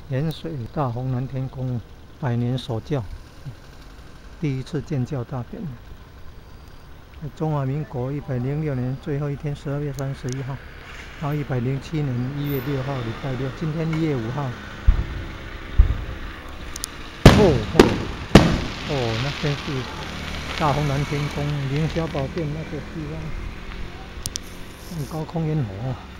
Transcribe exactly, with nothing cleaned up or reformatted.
盐水大红蓝天宫百年首教，第一次建教大典。中华民国一百零六年最后一天，十二月三十一号，然后一百零七年一月六号，礼拜六。今天一月五号。哦哦哦，那边是大红蓝天宫凌霄宝殿那个地方，很高空烟火。